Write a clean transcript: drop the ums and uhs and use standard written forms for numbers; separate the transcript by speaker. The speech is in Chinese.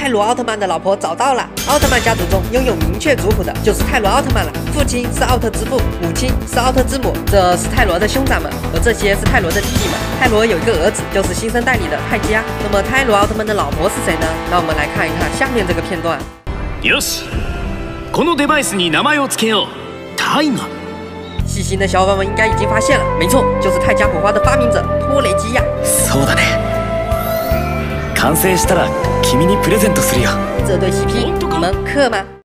Speaker 1: 泰罗奥特曼的老婆找到了。奥特曼家族中拥有明确族谱的就是泰罗奥特曼了，父亲是奥特之父，母亲是奥特之母，这是泰罗的兄长们，而这些是泰罗的弟弟们。泰罗有一个儿子，就是新生代里的泰迦。那么泰罗奥特曼的老婆是谁呢？让我们来看一看下面这个片段。
Speaker 2: よし、このデバイスに名前を付けよう。タイガ。
Speaker 1: 细心的小伙伴们应该已经发现了，没错，就是泰迦火花的发明者托雷基亚。
Speaker 2: そうだね。完成したら君にプレゼントするよ。
Speaker 1: 这对 CP 你们磕吗？